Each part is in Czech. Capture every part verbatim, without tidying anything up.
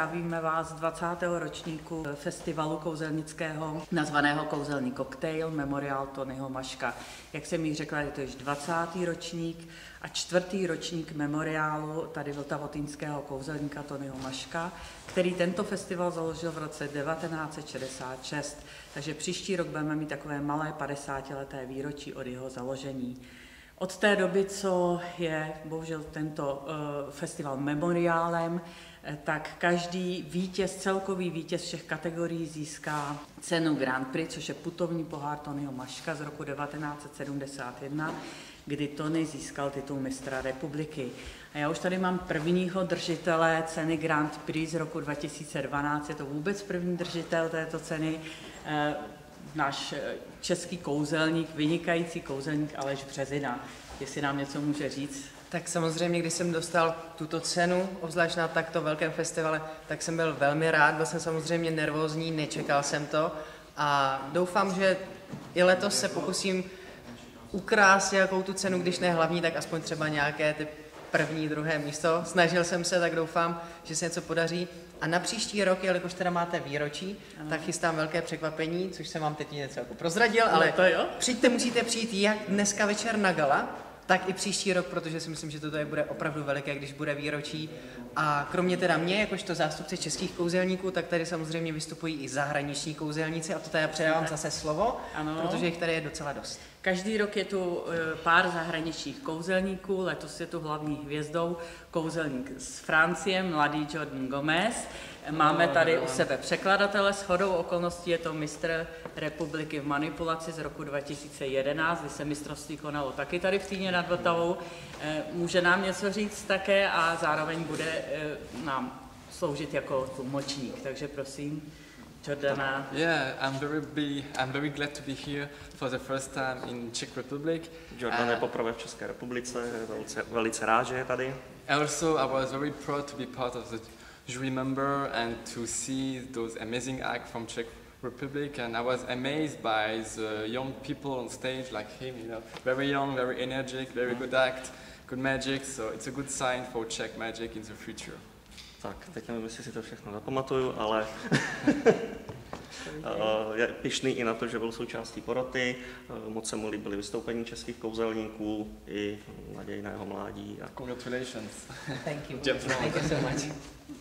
zdravíme vás z dvacátého ročníku festivalu kouzelnického nazvaného Kouzelný koktejl Memoriál Tonyho Maška. Jak jsem již řekla, je to již dvacátý ročník a čtvrtý ročník memoriálu tady vltavotýnského kouzelníka Tonyho Maška, který tento festival založil v roce devatenáct set šedesát šest. Takže příští rok budeme mít takové malé padesátileté výročí od jeho založení. Od té doby, co je bohužel tento uh, festival memoriálem, tak každý vítěz, celkový vítěz všech kategorií získá cenu Grand Prix, což je putovní pohár Tonyho Maška z roku devatenáct set sedmdesát jedna, kdy Tony získal titul mistra republiky. A já už tady mám prvního držitele ceny Grand Prix z roku dva tisíce dvanáct, je to vůbec první držitel této ceny, eh, náš český kouzelník, vynikající kouzelník Aleš Březina. Jestli nám něco může říct? Tak samozřejmě, když jsem dostal tuto cenu, obzvlášť na takto velkém festivale, tak jsem byl velmi rád, byl jsem samozřejmě nervózní, nečekal jsem to a doufám, že i letos se pokusím ukrást nějakou tu cenu, když ne hlavní, tak aspoň třeba nějaké ty první, druhé místo. Snažil jsem se, tak doufám, že se něco podaří. A na příští rok, jelikož teda máte výročí, ano, tak chystám velké překvapení, což jsem vám teď něco jako prozradil, ale to jo? Přijďte, musíte přijít jak dneska večer na gala, tak i příští rok, protože si myslím, že toto je bude opravdu veliké, když bude výročí. A kromě teda mě, jakožto zástupce českých kouzelníků, tak tady samozřejmě vystupují i zahraniční kouzelníci a to tady předávám zase slovo, ano, protože jich tady je docela dost. Každý rok je tu pár zahraničních kouzelníků, letos je tu hlavní hvězdou kouzelník z Francie, mladý Jordan Gomez. Máme tady u sebe překladatele, shodou okolností je to mistr republiky v manipulaci z roku dva tisíce jedenáct, kdy se mistrovství konalo taky tady v Týně nad Vltavou. Může nám něco říct také a zároveň bude nám sloužit jako tlumočník, takže prosím. Jordana. Yeah, I'm very be, I'm very glad to be here for the first time in Czech Republic. Jordan je poprvé v České republice, velice, velice rád, že je tady. Also, I was very proud to be part of the jury member and to see those amazing acts from Czech Republic, and I was amazed by the young people on stage like him, you know, very young, very energetic, very good act, good magic, so it's a good sign for Czech magic in the future. Tak, teď nevím, jestli si to všechno zapamatuju, ale je pyšný i na to, že byl součástí poroty. Moc se mu líbily vystoupení českých kouzelníků i naději na jeho mládí. A... Congratulations. Thank you. Thank you so much.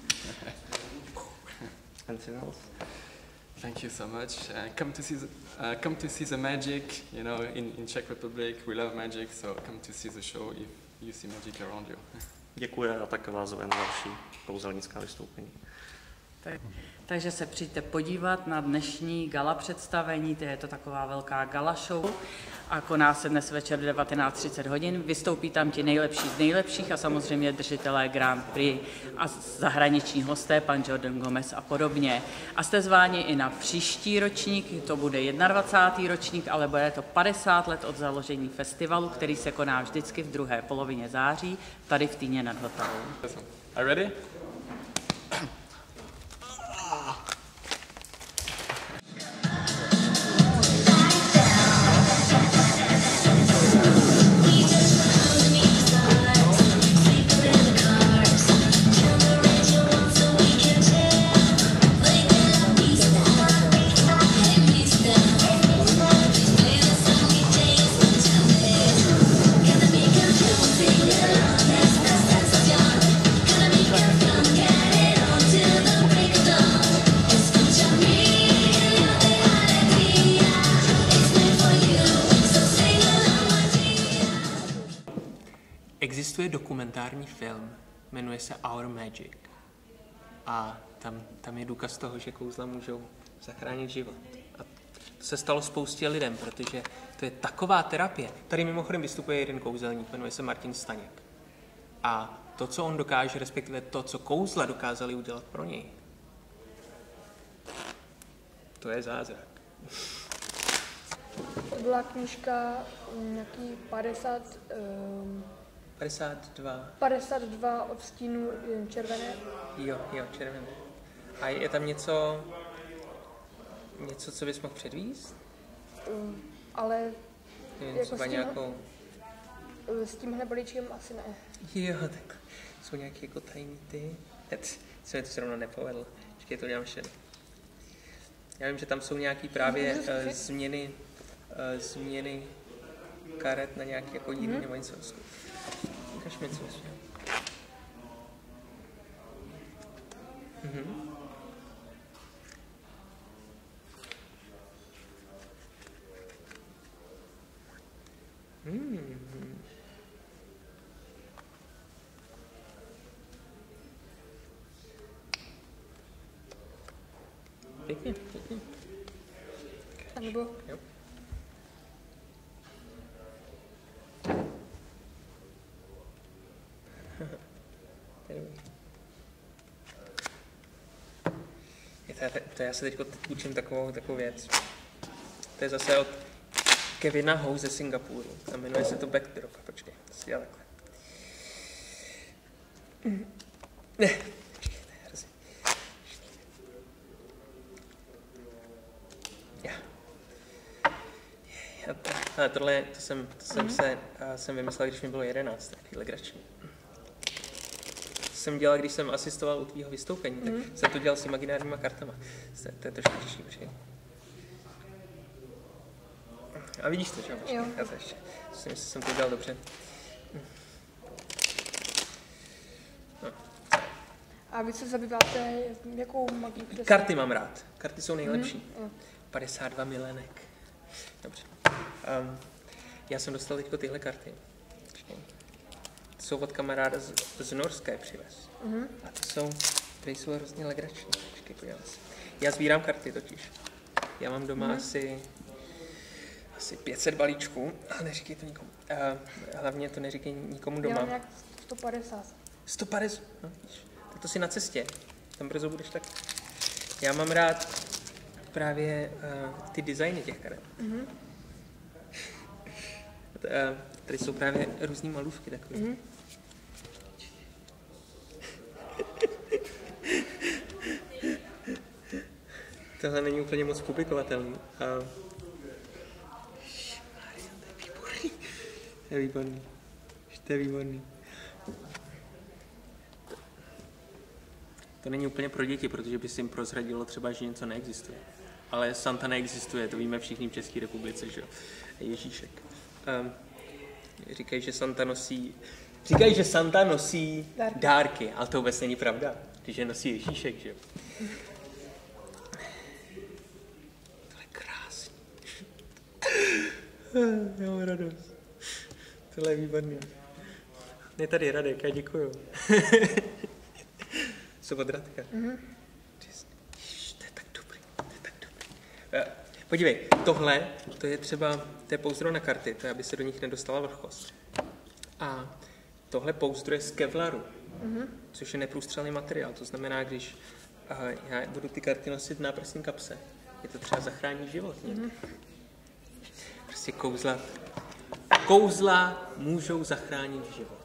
Anything else? Thank you so much. Uh, come to see the, uh, come to see the magic. You know, in, in Czech Republic we love magic, so come to see the show if you see magic around you. Děkuji a také vás zve na další kouzelnická vystoupení. Tak, takže se přijďte podívat na dnešní gala představení, to je to taková velká gala show a koná se dnes večer v devatenáct třicet hodin. Vystoupí tam ti nejlepší z nejlepších a samozřejmě držitelé Grand Prix a zahraniční hosté, pan Jordan Gomez a podobně. A jste zváni i na příští ročník, to bude dvacátý první ročník, ale bude to padesát let od založení festivalu, který se koná vždycky v druhé polovině září, tady v Týně nad Vltavou. Are you ready? Existuje dokumentární film, jmenuje se Our Magic. A tam, tam je důkaz toho, že kouzla můžou zachránit život. A to se stalo spoustě lidem, protože to je taková terapie. Tady mimochodem vystupuje jeden kouzelník, jmenuje se Martin Staněk. A to, co on dokáže, respektive to, co kouzla dokázali udělat pro něj, to je zázrak. To byla knížka nějaký padesát... Um... padesát dva. padesát dva odstínů červené. Jo, jo, červené. A je tam něco, něco, co bys mohl předvíst? Um, ale Nevím, jako třeba s, tím, nějakou... s tímhle balíčkem asi ne. Jo, tak jsou nějaké jako tajný ty. se mi to zrovna nepovedlo. Počkej, to dělám ještě. Já vím, že tam jsou nějaký právě uh, změny, uh, změny karet na nějaký jako jiný mm-hmm. nebo něco. Ukaž mi, co vlastně. Mhm. Hmm. Pěkně, pěkně. A nebo? Jo. To, to, to já se teď učím takovou, takovou věc. To je zase od Kevina Hou ze Singapuru. A jmenuje se to backdrop. Počkej, to si dělá takhle. Ne, počkej, to je hrozně. Já. Ale tohle, to jsem, to jsem mm-hmm. se, a jsem vymyslel, když mi bylo jedenáct, takový legrační. Jsem dělal, když jsem asistoval u tvýho vystoupení, mm. tak jsem to dělal s imaginárníma kartama. To je trošku těžší, počkej. A vidíš to, že jo? Jo. Já to ještě. Myslím, že jsem to dělal dobře. No. A vy se zabýváte jakou magii? Karty mám rád. Karty jsou nejlepší. Mm. padesát dva milenek. Dobře. Um, já jsem dostal teďko tyhle karty. Jsou od kamaráda z, z Norska je přivez. Uh-huh. A to jsou, které jsou hrozně legrační. Počkej, podívám se. Já sbírám karty totiž. Já mám doma uh-huh. asi, asi pět set balíčků, ale neříkej to nikomu. Uh, hlavně to neříkej nikomu doma. Já mám nějak sto padesát. sto padesát? No, tak to si na cestě. Tam brzo budeš tak. Já mám rád právě uh, ty designy těch karet. Uh-huh. uh, tady jsou právě různý malůvky takové. Uh-huh. Tohle není úplně moc publikovatelný. A... To je výborný. To je výborný. To není úplně pro děti, protože by si jim prozradilo třeba, že něco neexistuje. Ale Santa neexistuje, to víme všichni v České republice, že jo. Ježíšek. Um, říkají, že Santa nosí... Říkají, že Santa nosí dárky. dárky, ale to vůbec není pravda, když je nosí Ježíšek, že jo. To je krásný. Já mám radost. Tohle je výborný. Ne, tady Radek, já děkuju. Jsou od Radka. Mm-hmm. To je tak dobrý, to je tak dobrý. Podívej, tohle, to je třeba, to je pouzdro na karty, to je, aby se do nich nedostala vlhkost. A tohle pouzdro je z kevlaru, mm-hmm. což je neprůstřelný materiál. To znamená, když aha, já budu ty karty nosit v náprsní kapse, je to třeba zachrání život. Mm-hmm. Prostě kouzla, kouzla můžou zachránit život.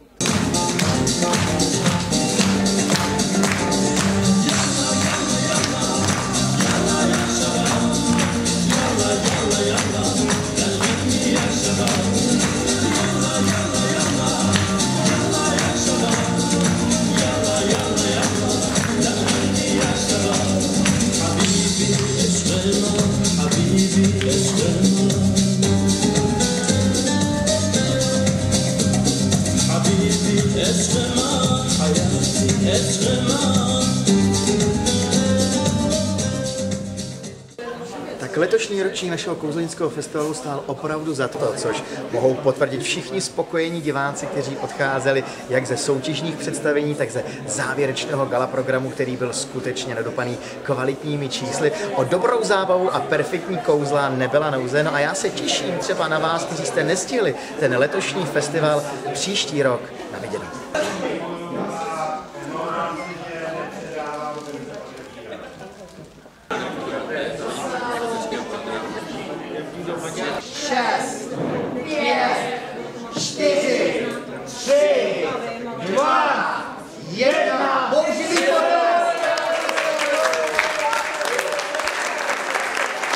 Tak letošní ročník našeho kouzelnického festivalu stál opravdu za to, což mohou potvrdit všichni spokojení diváci, kteří odcházeli jak ze soutěžních představení, tak ze závěrečného gala programu, který byl skutečně nadopaný kvalitními čísly. O dobrou zábavu a perfektní kouzla nebyla nouze. No a já se těším třeba na vás, kteří jste nestihli ten letošní festival příští rok. Na viděnou. Šest, pět, čtyři, tři, dva, jedna. Boží podest!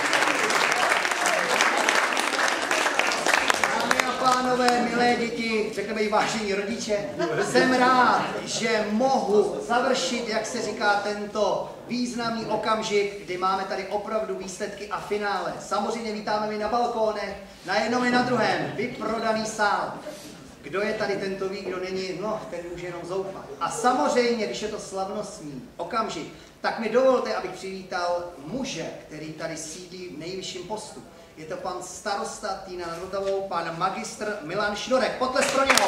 Dámy a pánové, milé děti, řekneme i vážení rodiče, jsem rád, že mohu završit, jak se říká, tento významný okamžik, kdy máme tady opravdu výsledky a finále. Samozřejmě vítáme mi na balkónech, na jednom i na druhém, vyprodaný sál. Kdo je tady, tento ví, kdo není, no, ten může jenom zoufat. A samozřejmě, když je to slavnostní okamžik, tak mi dovolte, abych přivítal muže, který tady sídlí v nejvyšším postu. Je to pan starosta Týna nad Vltavou, pan magistr Milan Šnorek. Potlesk pro něho.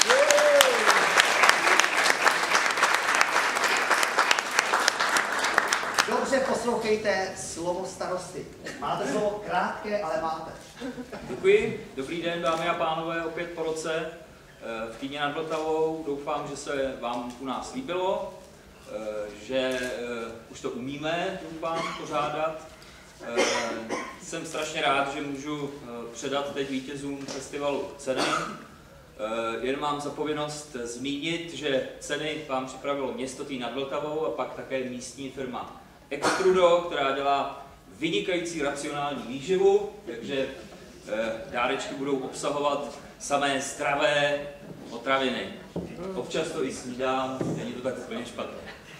Dobře poslouchejte slovo starosty. Máte slovo krátké, ale máte. Děkuji. Dobrý den, dámy a pánové, opět po roce v Týně nad Vltavou. Doufám, že se vám u nás líbilo, že už to umíme, doufám, pořádat. Jsem strašně rád, že můžu předat teď vítězům festivalu ceny. Jen mám zapovinnost zmínit, že ceny vám připravilo město Týn nad Vltavou a pak také místní firma Extrudo, která dělá vynikající racionální výživu, takže dárečky budou obsahovat samé zdravé potraviny. Občas to i snídám, není to tak úplně špatné.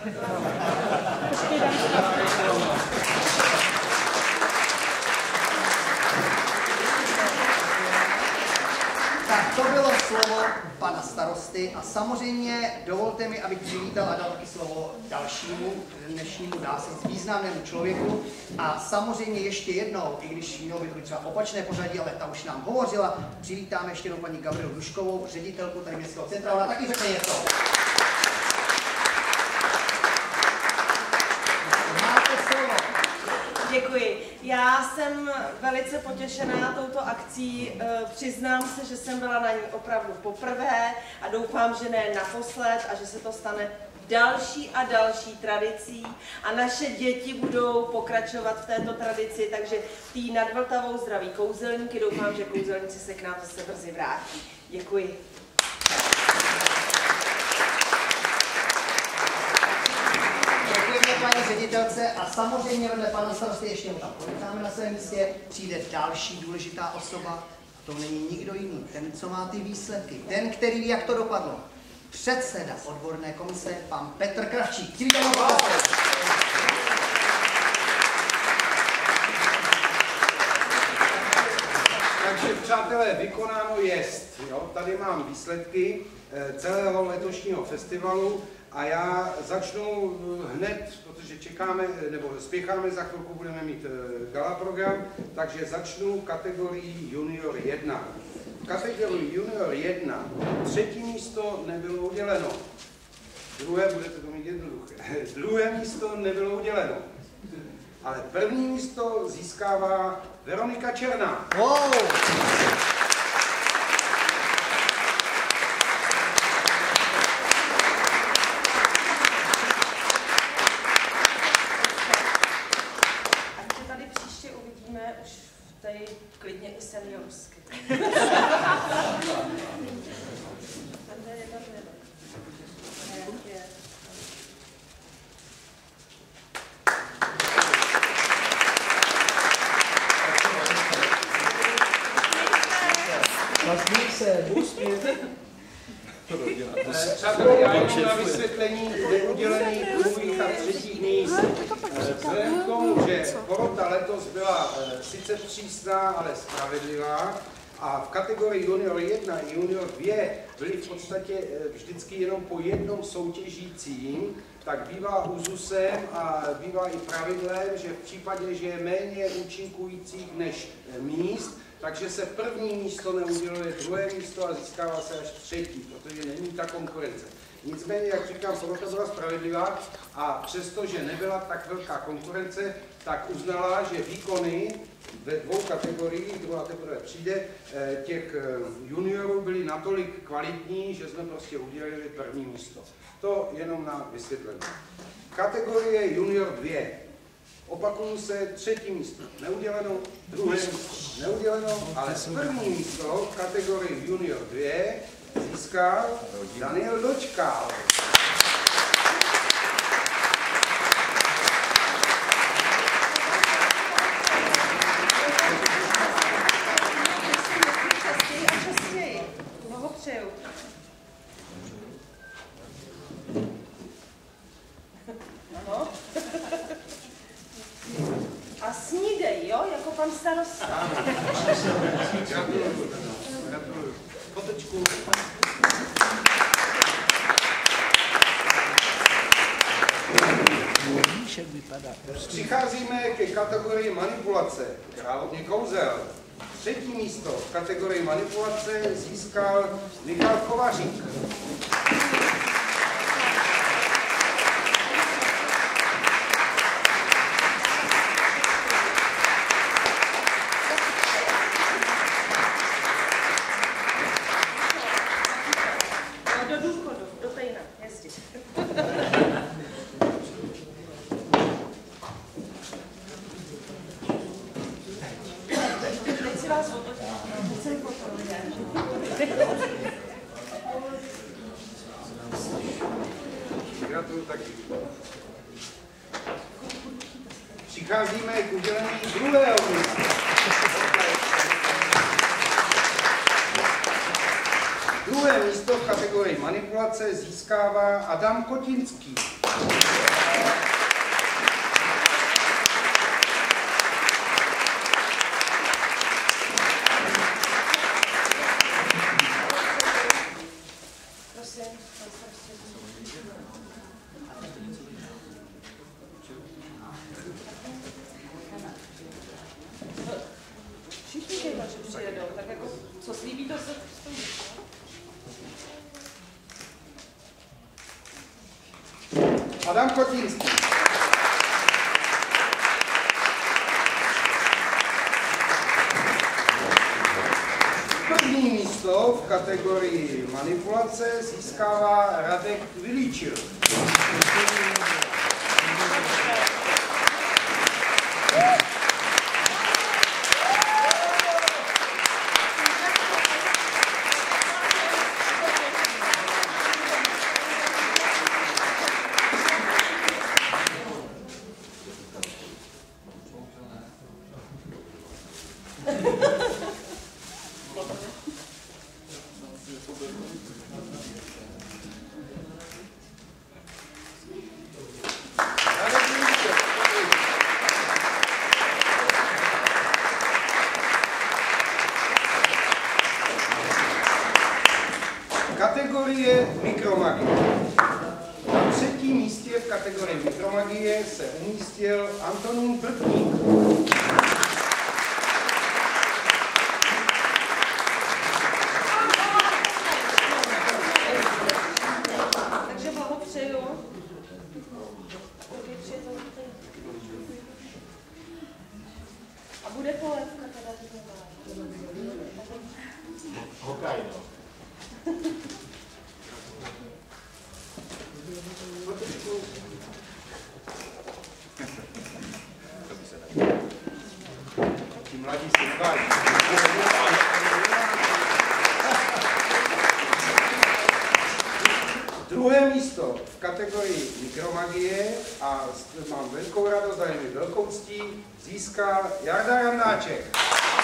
Tak to bylo slovo pana starosty a samozřejmě dovolte mi, abych přivítal a dal taky slovo dalšímu dnešnímu, dá se významnému člověku. A samozřejmě ještě jednou, i když mělo by to být třeba opačné pořadí, ale ta už nám hovořila, přivítáme ještě jednou paní Gabrielu Duškovou, ředitelku tady městského centra, ona taky řekne něco. Máte slovo. Děkuji. Já jsem velice potěšená touto akcí. Přiznám se, že jsem byla na ní opravdu poprvé a doufám, že ne naposled a že se to stane další a další tradicí a naše děti budou pokračovat v této tradici, takže Týn nad Vltavou zdraví kouzelníky. Doufám, že kouzelníci se k nám zase brzy vrátí. Děkuji. Paní ředitelce a samozřejmě vedle pana starosty ještě mu tam ponecháme na svém místě, přijde další důležitá osoba a to není nikdo jiný, ten, co má ty výsledky, ten, který ví, jak to dopadlo. Předseda odborné komise, pan Petr Kravčík. Přivítajte ho. Takže přátelé, vykonáno jest. Jo? Tady mám výsledky celého letošního festivalu. A já začnu hned, protože čekáme, nebo spěcháme, za chvilku budeme mít gala program, takže začnu kategorii junior jedna. V kategorii junior jedna třetí místo nebylo uděleno. Druhé, budete to mít jednoduché, druhé místo nebylo uděleno. Ale první místo získává Veronika Černá. Wow. Klidně i seniorsky. Vlastně se úspěch. Přátelé, já jenom na vysvětlení neudělených druhých a třetích míst. Vzhledem k tomu, že porota letos byla sice přísná, ale spravedlivá, a v kategorii junior jedna i junior dva byli v podstatě vždycky jenom po jednom soutěžícím, tak bývá úzusem a bývá i pravidlem, že v případě, že je méně účinkujících než míst, takže se první místo neuděluje, druhé místo a získává se až třetí, protože není ta konkurence. Nicméně, jak říkám, porota byla spravedlivá a přestože nebyla tak velká konkurence, tak uznala, že výkony ve dvou kategoriích, druhá teprve přijde, těch juniorů byly natolik kvalitní, že jsme prostě udělali první místo. To jenom na vysvětlení. Kategorie junior dva. Opakuju se, třetí místo neuděleno, druhé místo neuděleno, ale první místo v kategorii junior dva získal Daniel Dočkal. Blahopřeju. jako pan starosta. Gratuluju. Gratuluju. Fotečku. Přicházíme ke kategorii manipulace, královně kouzel. Třetí místo v kategorii manipulace získal Michal Kovařík. Do důchodu, do Tejna, jezdit. Teď si vás fototím. Teď jsem fototím. Gratuluju taky. Přicházíme k udělení druhého místa. Druhé místo v kategorii manipulace získává Adam Kotinský. Všichni kejvaři přijedou, tak jako, co slíbí, to se stojí. Adam Kotinský. První místo v kategorii manipulace získává Radek Vylíčil. Kategorie mikromagie. Na třetím místě v kategorii mikromagie se umístil Antonín Bltník. Takže blahopřeju. A bude polevka teda Hokajno. Ti mladí se nebaví. Druhé místo v kategorii mikromagie a mám velkou radost a je mi velkou ctí získal Jarda Jandáček.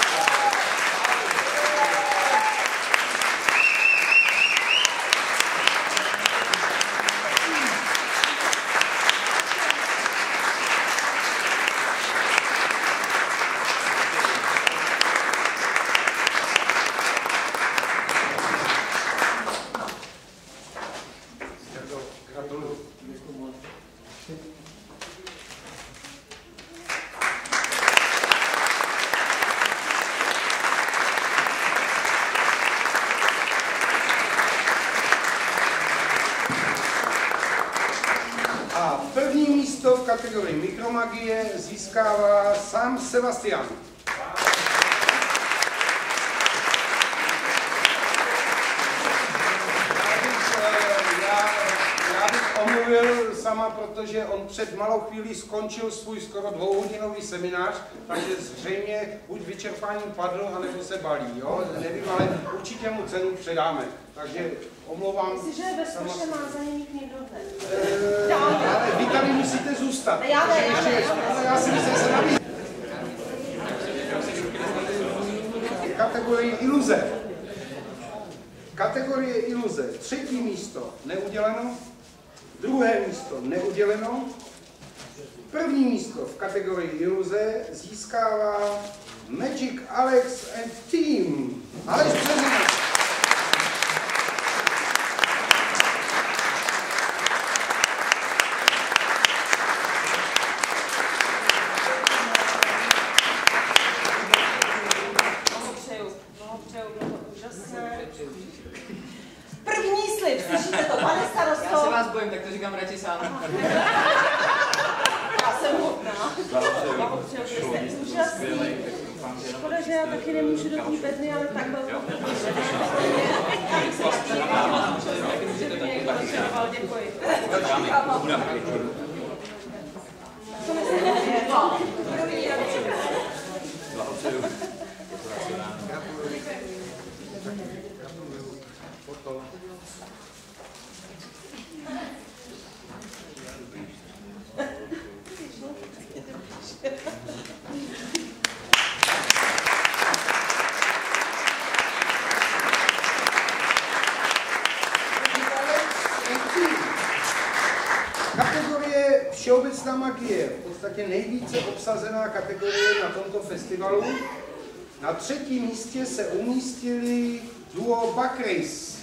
A první místo v kategorii mikromagie získává sám Sebastian. Já bych omluvil sama, protože on před malou chvílí skončil svůj skoro dvouhodinový seminář, takže zřejmě buď vyčerpáním padl, anebo se balí, jo? Nevím, ale určitě mu cenu předáme. Takže omlouvám. Jestliže je ve zkuše, má za ně mít někdo hned. Eee, ale vy tady musíte zůstat. Já ne, já ne, já ne. Ale já si myslím, že se nabízí. Kategorie iluze. Kategorie iluze. Třetí místo neuděleno. Druhé místo neuděleno. první místo v kategorii iluze získává Magic Alex and Team. Aleš Březina. První slib, slyšíte to, pane starosto? Já se vás bojím, tak to říkám radši sám. Já jsem hodná. Blahopřeju, že jste úžasný. Škoda, že já taky nemůžu do té bedny, ale tak velkou děkuji. Co myslíte? Kategorie Všeobecná magie, v podstatě nejvíce obsazená kategorie na tomto festivalu. Na třetím místě se umístili duo Bakris.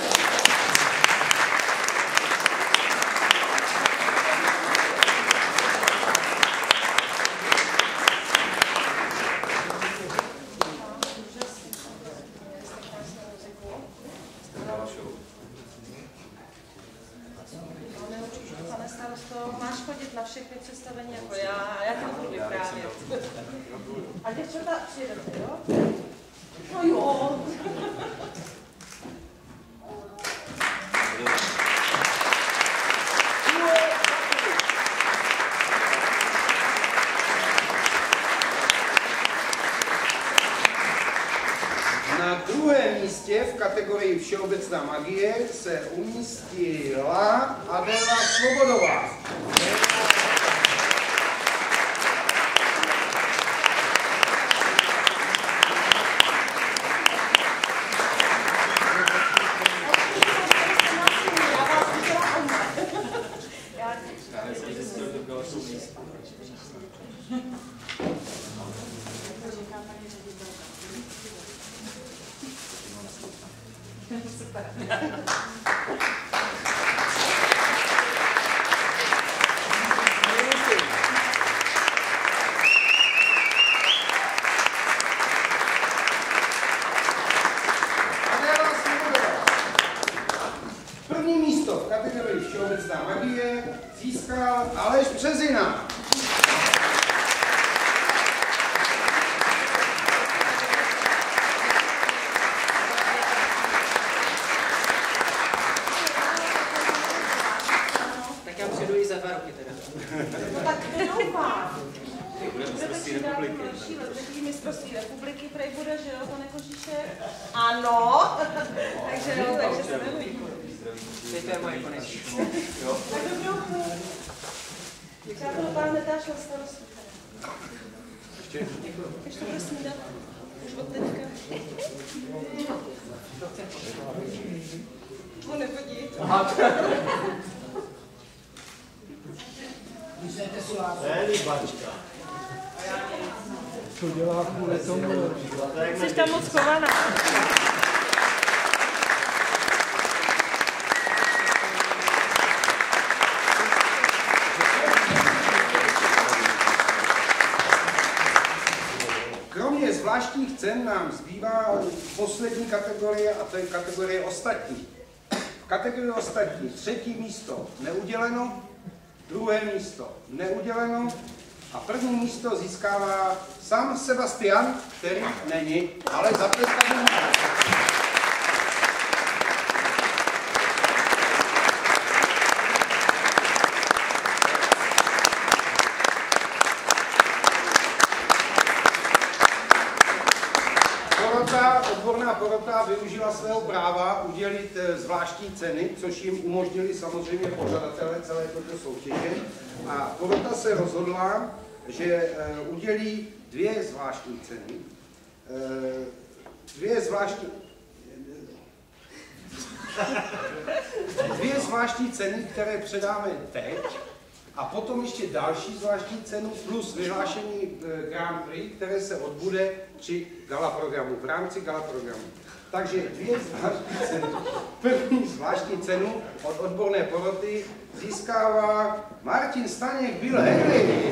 Pane starosto, máš chodit na všechny představení jako já a já tam budu vyprávět. A děvčata, přijedete, jo? No jo. Na druhém místě v kategorii Všeobecná magie se umístila Adela Svobodová. První místo v kategorii Všeobecná magie získal Aleš Březina. Tak já přijdu i za dva roky teda. No tak nedoufám. Budete přidávat další letní mistrovství republiky, prej bude, že jo, pane Kožíšek? Ano, takže jo, takže se nebují. Teď to je moje konec. Tak dobrou chuť. Já to dopadne dáš na starosti. Ještě? Ještě bude snídat. Už od teďka. On nechodí. Co dělá kvůli tomu? Jsi tam moc chovaná. Kromě zvláštních cen nám zbývá poslední kategorie a to je kategorie ostatní. V kategorii ostatní třetí místo neuděleno, druhé místo neuděleno a první místo získává sám Sebastian, který není, ale zatleskal mu. Porota, odborná porota využila svého práva udělit zvláštní ceny, což jim umožnili samozřejmě pořadatelé celé této soutěže. A porota se rozhodla, že udělí dvě zvláštní ceny. Dvě zvláštní... Dvě zvláštní ceny, které předáme teď. A potom ještě další zvláštní cenu plus vyhlášení Grand Prix, které se odbude při gala programu, v rámci gala programu. Takže dvě zvláštní ceny. První zvláštní cenu od odborné poroty získává Martin Staněk Bill Henry.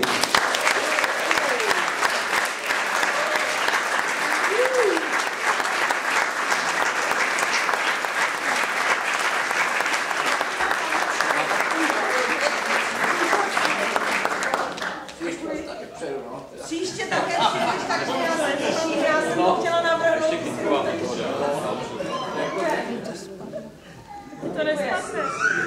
Příště také přijdeš, takže já se těším, já jsem chtěla navrhnout. To nespadne.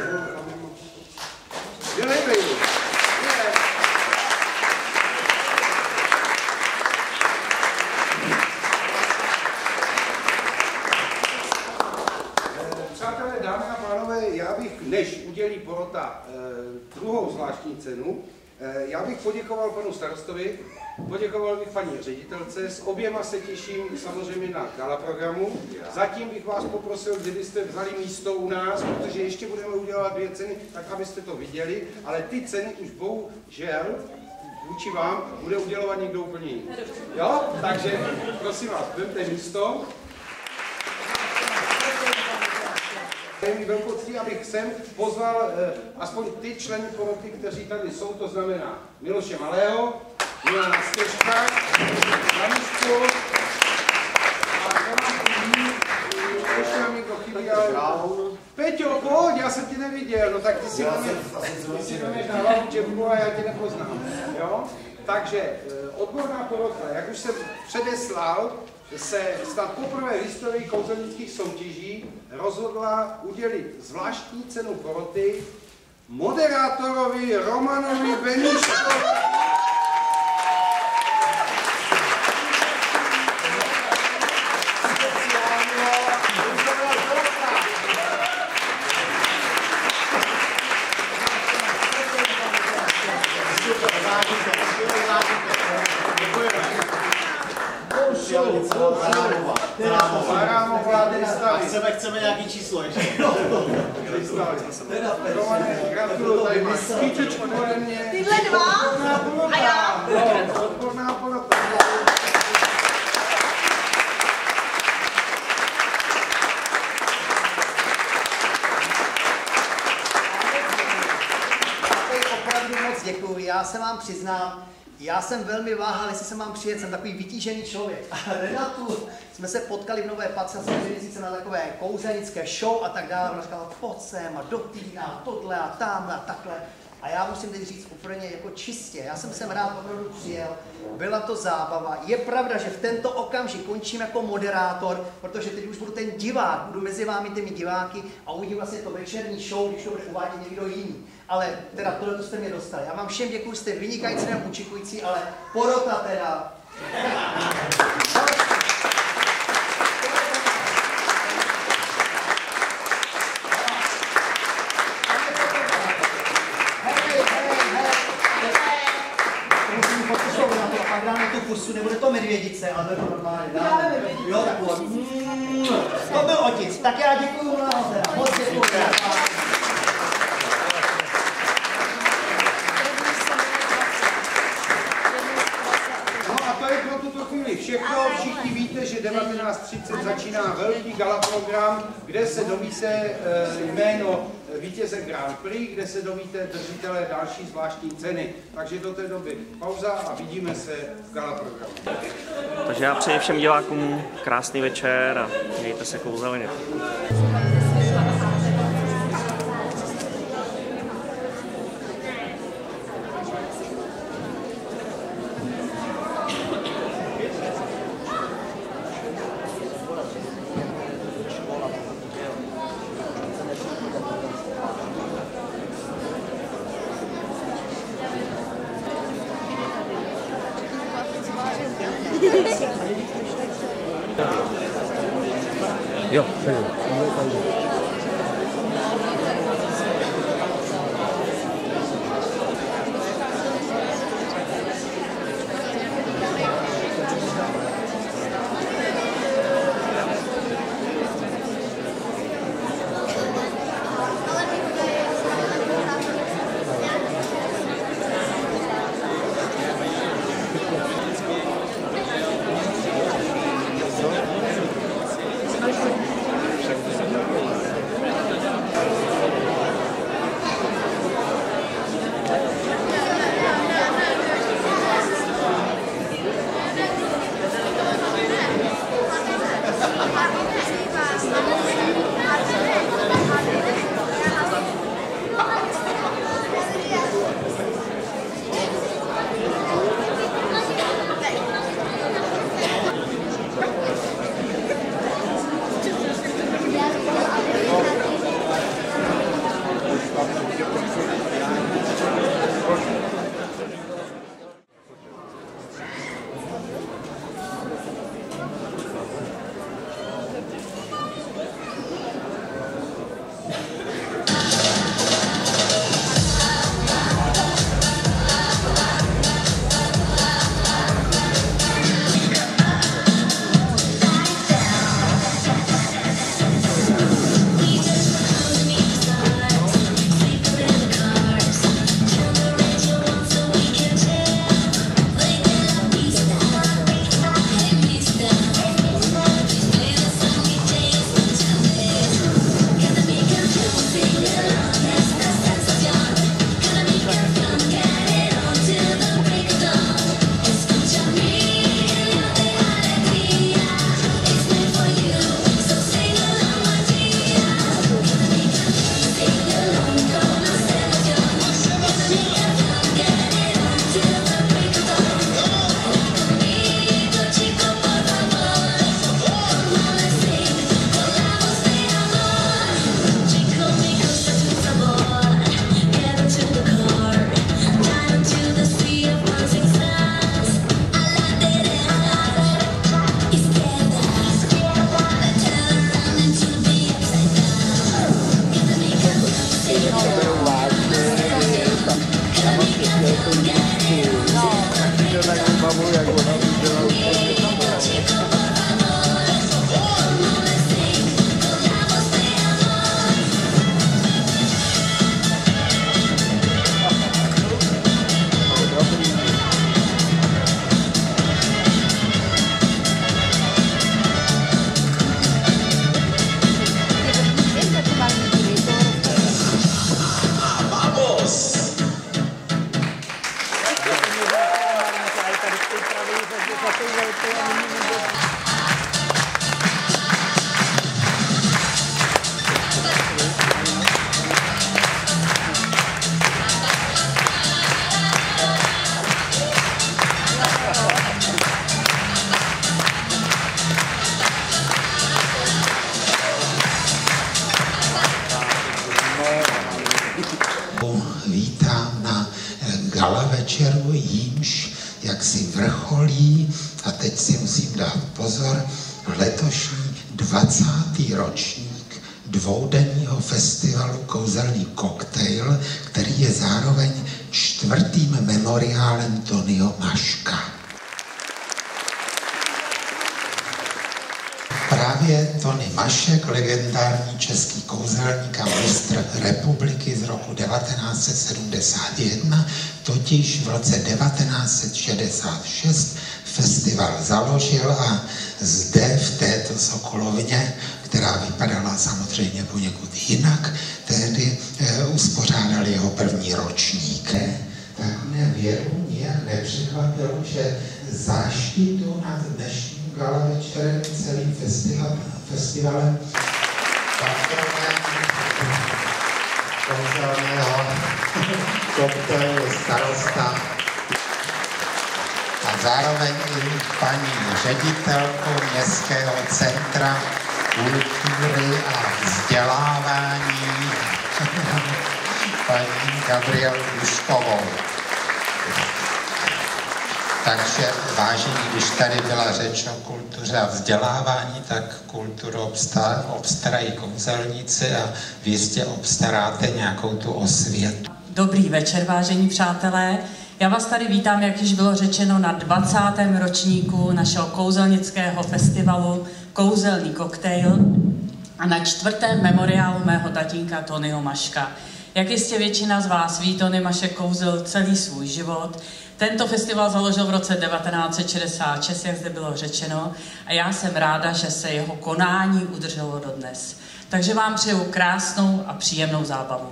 Přátelé, dámy a pánové, já bych, než udělí porota eh, druhou zvláštní cenu, eh, já bych poděkoval panu starostovi, poděkoval bych paní ředitelce, s oběma se těším samozřejmě na gala programu. Zatím bych vás poprosil, kdybyste vzali místo u nás, protože ještě budeme udělat dvě ceny, tak abyste to viděli, ale ty ceny už bohužel vůči vám bude udělovat někdo úplně jiný. Jo? Takže prosím vás, vemte místo. Je mi velkou ctí, abych sem pozval eh, aspoň ty členy poroty, kteří tady jsou, to znamená Miloše Malého, Milana Stežka, Daničku a ještě nám někdo chybí, ale... Peťo, pojď, já jsem tě neviděl, no tak ty si jdeš na hlavu čepku a já tě nepoznám, jo? Takže odborná porota, jak už jsem předeslal, se snad poprvé v historii kouzelnických soutěží rozhodla udělit zvláštní cenu poroty moderátorovi Romanovi Beniškovi. Chceme, chceme nějaký číslo ještě. Gratuluju, tady máš skýčečku ode mě. Tyhle dva a já. Odborná porota. Opravdu moc děkuji, já se vám přiznám, já jsem velmi váhal, jestli se mám přijet, jsem takový vytížený člověk. A Renatu jsme se potkali v Nové Pace, jsme byli sice na takové kouzelnické show a tak dále. Ona říkala, pojď sem a do týdna a tohle a tamhle a takhle. A já musím teď říct úplně jako čistě, já jsem sem rád opravdu přijel, byla to zábava. Je pravda, že v tento okamžik končím jako moderátor, protože teď už budu ten divák, budu mezi vámi těmi diváky a uvidím vlastně to večerní show, když to bude uvádět někdo jiný. Ale teda tohle jste mě dostali. Já vám všem děkuji, jste vynikající nebo učikující, ale porota teda. Nebude to medvědice, ale to normálně. Jo, takové. Mm, to byl otic. Tak já děkuju mnoho teda. Moc děkuju. No a to je pro tuto chvíli všechno. Všichni víte, že devatenáct třicet začíná velký gala program, kde se dovíte jméno vítěze Grand Prix, kde se dovíte držitele další zvláštní ceny. Takže do té doby pauza a vidíme se v gala programu. Takže já přeji všem divákům krásný večer a mějte se kouzelně. Jo, Vítám na gala večeru, jímž jak si vrcholí, a teď si musím dát pozor, letošní dvacátý ročník dvoudenního festivalu Kouzelný koktejl, který je zároveň čtvrtým memoriálem Tonyho Maška. Právě Tony Mašek, legendární český kouzelník a mistr republiky z roku devatenáct set sedmdesát jedna, totiž v roce devatenáct set šedesát šest festival založil a zde v této Sokolovně, která vypadala samozřejmě poněkud jinak, tehdy e, uspořádal jeho první ročník. Tak mne věru nijak nepřekvapilo, že záštitu nad dnešním gala večerem celým festival, festivalem kouzelného koktejlu starosta a zároveň i paní ředitelkou Městského centra kultury a vzdělávání paní Gabrielu Duškovou. Takže vážení, když tady byla řeč o kultuře a vzdělávání, tak kulturu obstarají kouzelníci a vy jistě obstaráte nějakou tu osvětu. Dobrý večer, vážení přátelé. Já vás tady vítám, jak již bylo řečeno, na dvacátém ročníku našeho kouzelnického festivalu Kouzelný koktejl a na čtvrtém memoriálu mého tatínka Tonyho Maška. Jak jistě většina z vás ví, Tony Mašek kouzlil celý svůj život. Tento festival založil v roce devatenáct set šedesát šest, jak zde bylo řečeno, a já jsem ráda, že se jeho konání udrželo dodnes. Takže vám přeju krásnou a příjemnou zábavu.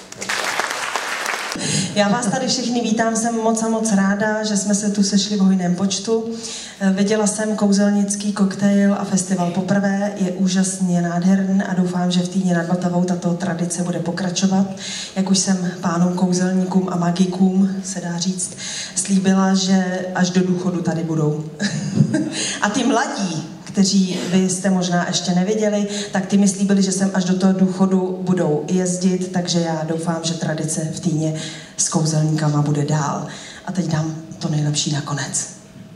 Já vás tady všichni vítám, jsem moc a moc ráda, že jsme se tu sešli v hojném počtu. Viděla jsem kouzelnický koktejl a festival poprvé, je úžasně nádherný a doufám, že v Týně nad Vltavou tato tradice bude pokračovat. Jak už jsem pánům kouzelníkům a magikům, se dá říct, slíbila, že až do důchodu tady budou. A ty mladí, kteří vy jste možná ještě neviděli, tak ty mi slíbili, že sem až do toho důchodu budou jezdit, takže já doufám, že tradice v Týně s kouzelníkama bude dál. A teď dám to nejlepší nakonec.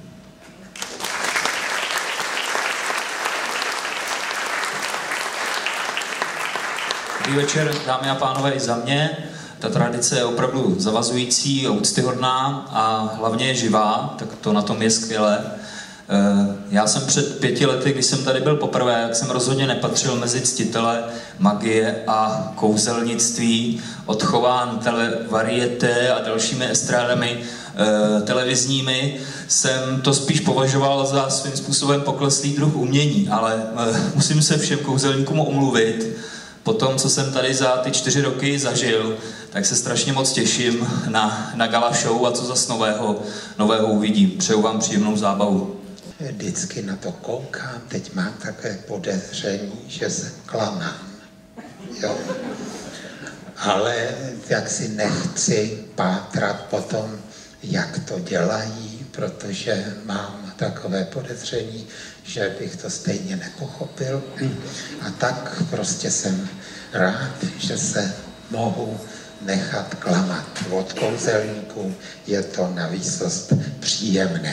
Dobrý večer, dámy a pánové, i za mě. Ta tradice je opravdu zavazující, úctyhodná a hlavně je živá, tak to na tom je skvělé. Já jsem před pěti lety, když jsem tady byl poprvé, tak jsem rozhodně nepatřil mezi ctitele magie a kouzelnictví, odchován televarieté a dalšími estrádami e, televizními. Jsem to spíš považoval za svým způsobem pokleslý druh umění, ale e, musím se všem kouzelníkům omluvit. Po tom, co jsem tady za ty čtyři roky zažil, tak se strašně moc těším na, na gala show a co zas nového, nového uvidím. Přeju vám příjemnou zábavu. Vždycky na to koukám, teď mám takové podezření, že se klamám. Jo. Ale jak si nechci pátrat potom, jak to dělají, protože mám takové podezření, že bych to stejně nepochopil. A tak prostě jsem rád, že se mohu nechat klamat. Od kouzelníků je to navýsost příjemné.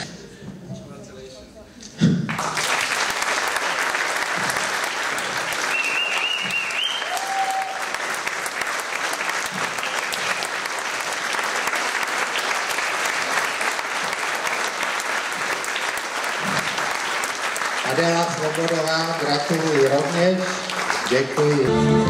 Adela Svobodová, gratuluji rovněž. Děkuji.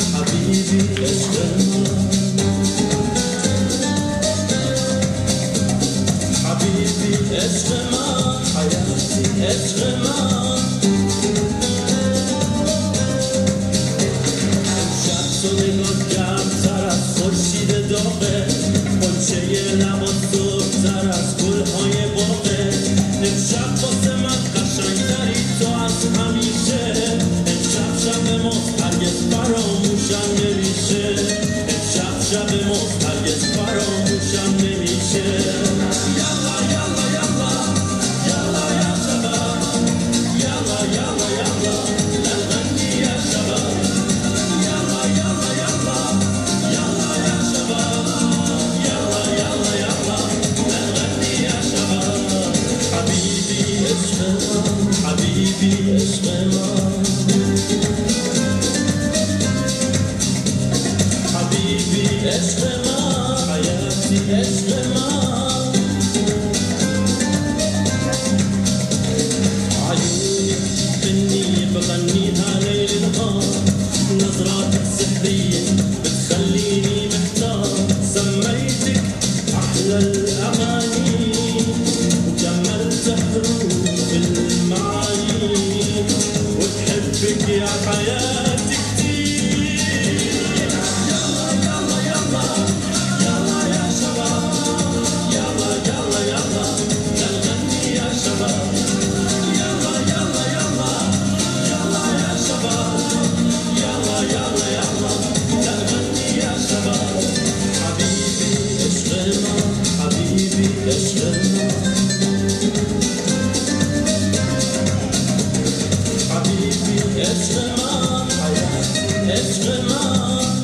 Extrema, extrema.